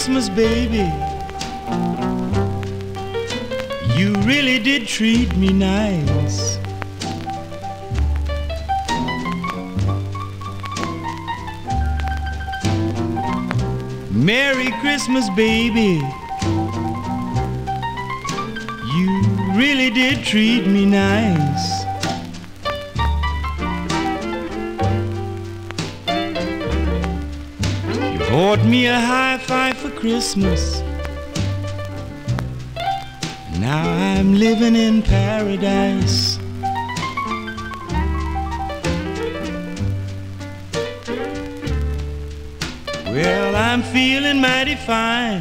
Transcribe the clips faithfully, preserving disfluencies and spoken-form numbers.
Christmas, baby. You really did treat me nice. Merry Christmas, baby. You really did treat me nice. You bought me a hi-fi for Christmas. Now I'm living in paradise. Well, I'm feeling mighty fine.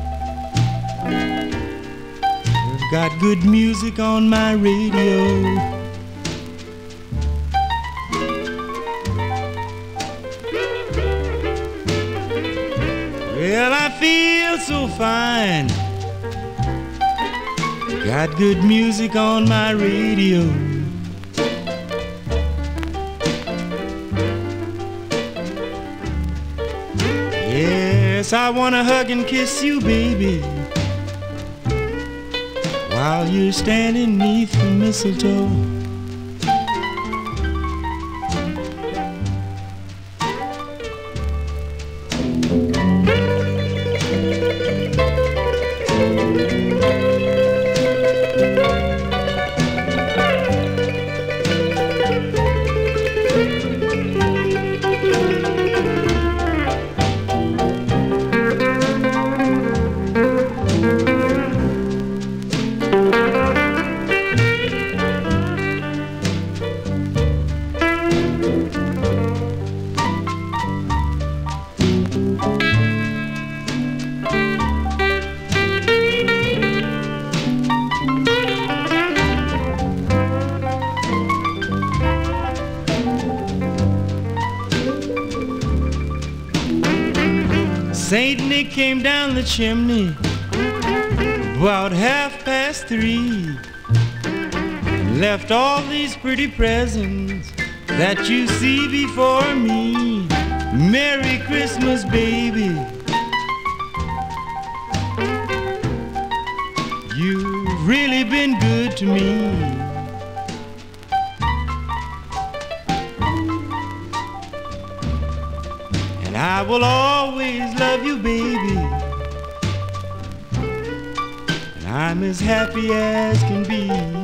I've got good music on my radio. Well, I feel so fine. Got good music on my radio. Yes, I wanna hug and kiss you, baby, while you're standing neath the mistletoe. Saint Nick came down the chimney about half past three and left all these pretty presents that you see before me. Merry Christmas, baby. You've really been good to me. And I will always love you, baby. And I'm as happy as can be.